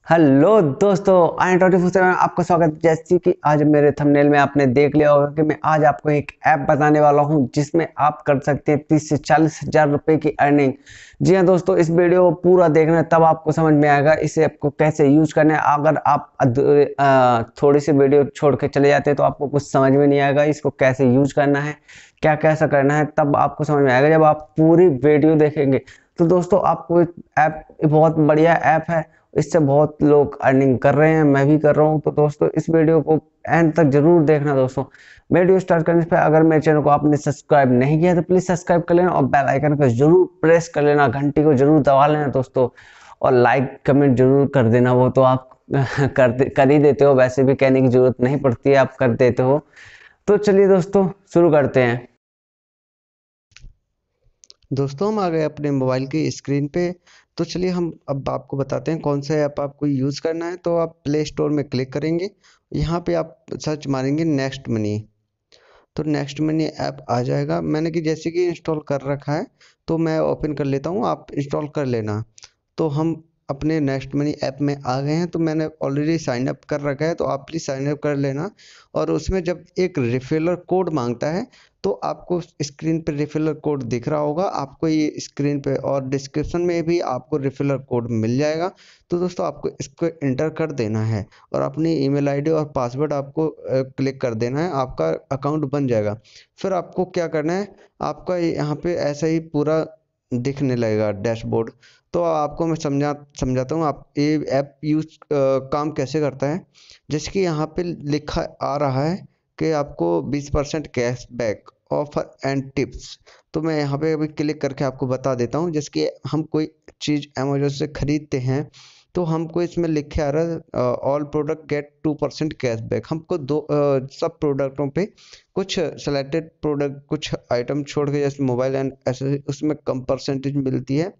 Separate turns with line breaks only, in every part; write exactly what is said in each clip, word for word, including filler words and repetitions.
Hello दोस्तों, I am twenty four seven आपका स्वागत है। जैसे कि आज मेरे थंबनेल में आपने देख लिया होगा कि मैं आज आपको एक ऐप बताने वाला हूं जिसमें आप कर सकते हैं तीस से चालीस हजार रुपए की अर्निंग। जी हाँ दोस्तों, इस वीडियो को पूरा देखना तब आपको समझ में आएगा इस ऐप को कैसे यूज करना है। अगर आप अध- अ, थोड़ी सी वीडियो छोड़ के चले जाते हैं तो आपको कुछ समझ में नहीं आएगा इसको कैसे यूज करना है, क्या कैसा करना है। तब आपको समझ में आएगा जब आप पूरी वीडियो देखेंगे। तो दोस्तों, आपको ऐप बहुत बढ़िया ऐप है, इससे बहुत लोग अर्निंग कर रहे हैं, मैं भी कर रहा हूं। तो दोस्तों, इस वीडियो को एंड तक जरूर देखना। दोस्तों, वीडियो स्टार्ट करने से पहले अगर मेरे चैनल को आपने सब्सक्राइब नहीं किया तो प्लीज सब्सक्राइब कर लेना और बेल आइकन को जरूर प्रेस कर लेना, घंटी को जरूर दबा लेना दोस्तों। और लाइक कमेंट जरूर कर देना, वो तो आप कर दे, कर ही देते हो, वैसे भी कहने की जरूरत नहीं पड़ती है, आप कर देते हो। तो चलिए दोस्तों, शुरू करते हैं।
दोस्तों हम आ गए अपने मोबाइल की स्क्रीन पे। तो चलिए हम अब आपको बताते हैं कौन सा ऐप आपको यूज़ करना है। तो आप प्ले स्टोर में क्लिक करेंगे, यहाँ पे आप सर्च मारेंगे नेक्स्ट मनी। तो नेक्स्ट मनी ऐप आ जाएगा। मैंने कि जैसे कि इंस्टॉल कर रखा है तो मैं ओपन कर लेता हूँ, आप इंस्टॉल कर लेना। तो हम अपने नेक्स्ट मनी ऐप में आ गए हैं। तो मैंने ऑलरेडी साइन अप कर रखा है, तो आप प्लीज़ साइन अप कर लेना। और उसमें जब एक रिफिलर कोड मांगता है तो आपको स्क्रीन पे रिफिलर कोड दिख रहा होगा, आपको ये स्क्रीन पे और डिस्क्रिप्शन में भी आपको रिफिलर कोड मिल जाएगा। तो दोस्तों आपको इसको इंटर कर देना है और अपनी ईमेल आईडी और पासवर्ड आपको क्लिक कर देना है, आपका अकाउंट बन जाएगा। फिर आपको क्या करना है, आपका यहाँ पे ऐसा ही पूरा दिखने लगेगा डैशबोर्ड। तो आपको मैं समझा समझाता हूँ आप ये ऐप यूज काम कैसे करता है। जैसे कि यहाँ पे लिखा आ रहा है कि आपको बीस percent cashback offer and tips. तो मैं यहाँ पे अभी क्लिक करके आपको बता देता हूँ। जैसे कि हम कोई चीज़ अमेजोन से खरीदते हैं तो हमको इसमें लिखे आ रहा है all product get two percent cashback. हमको दो अ, सब प्रोडक्टों पे कुछ सेलेक्टेड प्रोडक्ट, कुछ आइटम छोड़ के जैसे मोबाइल एंड एसेसरी, उसमें कम परसेंटेज मिलती है।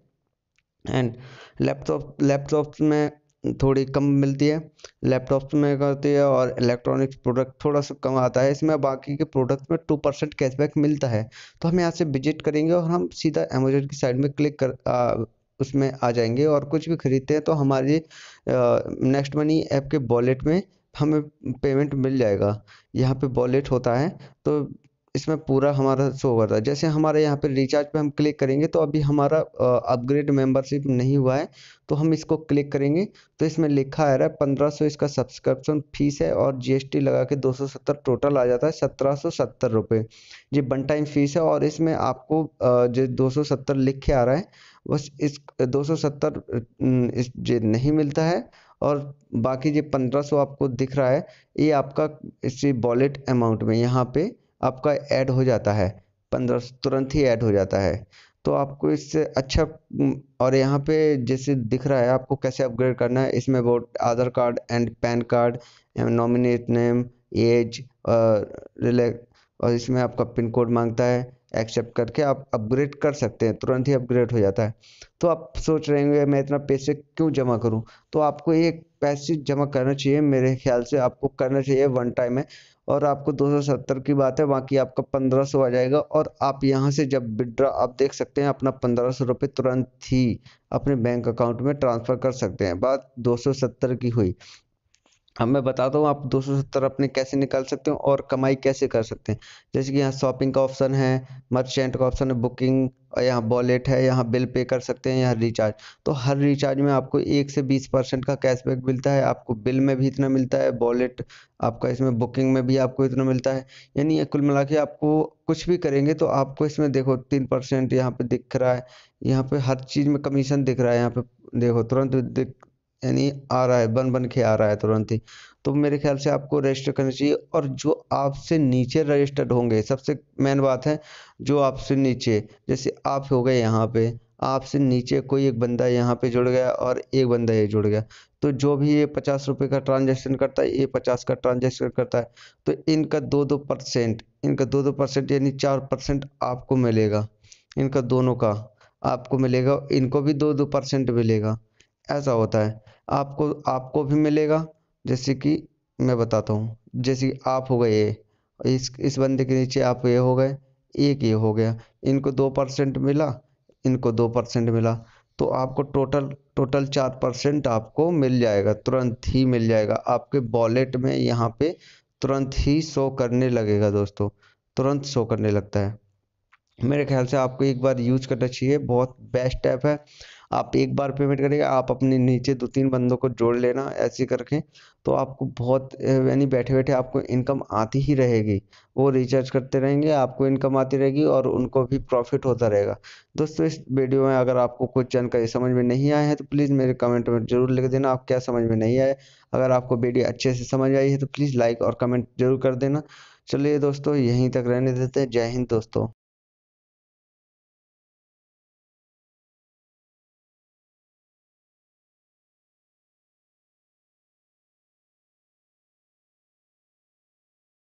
एंड लैपटॉप लैपटॉप में थोड़ी कम मिलती है, लैपटॉप में करती है। और इलेक्ट्रॉनिक्स प्रोडक्ट थोड़ा सा कम आता है इसमें, बाकी के प्रोडक्ट में टू परसेंट कैशबैक मिलता है। तो हम यहाँ से विजिट करेंगे और हम सीधा अमेजोन की साइड में क्लिक कर आ, उसमें आ जाएंगे और कुछ भी खरीदते हैं तो हमारी नेक्स्ट मनी ऐप के वॉलेट में हमें पेमेंट मिल जाएगा। यहाँ पे वॉलेट होता है तो इसमें पूरा हमारा शो करता है। जैसे हमारे यहाँ पे रिचार्ज पे हम क्लिक करेंगे तो अभी हमारा अपग्रेड मेंबरशिप नहीं हुआ है, तो हम इसको क्लिक करेंगे तो इसमें लिखा आ रहा है पंद्रह सौ इसका सब्सक्रिप्शन फीस है और जीएसटी लगा के दो सौ सत्तर टोटल आ जाता है सत्रह सौ सत्तर रुपये। ये वन टाइम फीस है और इसमें आपको अ, जो दो सौ सत्तर लिख के आ रहा है, बस इस दो सौ सत्तर इस ये नहीं मिलता है। और बाकी जो पंद्रह सौ आपको दिख रहा है ये आपका इसी वॉलेट अमाउंट में यहाँ पे आपका ऐड हो जाता है, पंद्रह तुरंत ही ऐड हो जाता है। तो आपको इससे अच्छा उम, और यहाँ पे जैसे दिख रहा है आपको कैसे अपग्रेड करना है, इसमें वो Aadhaar card and PAN card, nominate name, age, रिले और इसमें आपका पिन कोड मांगता है। एक्सेप्ट करके आप अपग्रेड कर सकते हैं, तुरंत ही अपग्रेड हो जाता है। तो आप सोच रहे होंगे मैं इतना पैसे क्यों जमा करूं। तो आपको ये पैसे जमा करना चाहिए, मेरे ख्याल से आपको करना चाहिए, वन टाइम है। और आपको दो सौ सत्तर की बात है, बाकी आपका पंद्रह सौ आ जाएगा। और आप यहाँ से जब विड्रॉ आप देख सकते हैं अपना पंद्रह सौ रुपये तुरंत ही अपने बैंक अकाउंट में ट्रांसफ़र कर सकते हैं। बात दो सौ सत्तर की हुई। अब मैं बताता हूँ आप दो सौ सत्तर अपने कैसे निकाल सकते हो और कमाई कैसे कर सकते हैं। जैसे कि यहाँ शॉपिंग का ऑप्शन है, मर्चेंट का ऑप्शन है, बुकिंग, और यहाँ वॉलेट है, यहाँ बिल पे कर सकते हैं, यहाँ रिचार्ज। तो हर रिचार्ज में आपको एक से बीस परसेंट का कैशबैक मिलता है, आपको बिल में भी इतना मिलता है, वॉलेट आपका इसमें बुकिंग में भी आपको इतना मिलता है। यानी ये कुल मिला के आपको कुछ भी करेंगे तो आपको इसमें देखो तीन परसेंट यहाँ पे दिख रहा है, यहाँ पे हर चीज़ में कमीशन दिख रहा है। यहाँ पे देखो तुरंत दिख, यानी आ रहा है, बन बन के आ रहा है तुरंत ही। तो मेरे ख्याल से आपको रजिस्टर करना चाहिए। और जो आपसे नीचे रजिस्टर्ड होंगे, सबसे मेन बात है, जो आपसे नीचे, जैसे आप हो गए यहाँ पे, आपसे नीचे कोई एक बंदा यहाँ पे जुड़ गया और एक बंदा ये जुड़ गया, तो जो भी ये पचास रुपये का ट्रांजैक्शन करता है, ये पचास का ट्रांजैक्शन करता है, तो इनका दो दो परसेंट इनका दो दो परसेंट यानी चार परसेंट आपको मिलेगा। इनका दोनों का आपको मिलेगा, इनको भी दो दो परसेंट मिलेगा। ऐसा होता है, आपको आपको भी मिलेगा। जैसे कि मैं बताता हूँ, जैसे कि आप हो गए ये, इस इस बंदे के नीचे आप ये हो गए, एक ये हो गया, इनको दो परसेंट मिला, इनको दो परसेंट मिला। तो आपको टोटल टोटल चार परसेंट आपको मिल जाएगा, तुरंत ही मिल जाएगा आपके वॉलेट में। यहाँ पे तुरंत ही शो करने लगेगा दोस्तों, तुरंत शो करने लगता है। मेरे ख्याल से आपको एक बार यूज करना चाहिए, बहुत बेस्ट ऐप है। आप एक बार पेमेंट करेंगे, आप अपने नीचे दो तीन बंदों को जोड़ लेना ऐसे करके, तो आपको बहुत यानी बैठे बैठे आपको इनकम आती ही रहेगी। वो रिचार्ज करते रहेंगे, आपको इनकम आती रहेगी और उनको भी प्रॉफिट होता रहेगा। दोस्तों इस वीडियो में अगर आपको कुछ जानकारी समझ में नहीं आया है तो प्लीज़ मेरे कमेंट में ज़रूर लिख देना आप क्या समझ में नहीं आया। अगर आपको वीडियो अच्छे से समझ आई है तो प्लीज़ लाइक और कमेंट जरूर कर देना। चलिए दोस्तों यहीं तक रहने देते हैं। जय हिंद दोस्तों।